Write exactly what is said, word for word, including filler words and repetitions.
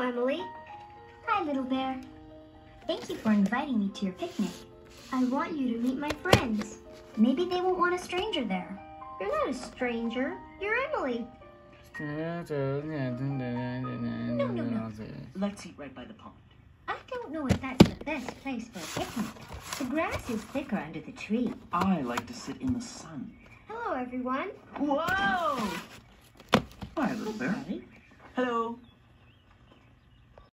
Emily. Hi, little bear. Thank you for inviting me to your picnic. I want you to meet my friends. Maybe they won't want a stranger there. You're not a stranger. You're Emily. No, no, no. Let's eat right by the pond. I don't know if that's the best place for a picnic. The grass is thicker under the tree. I like to sit in the sun. Hello, everyone. Whoa! Hi, little bear. Sorry. Hello.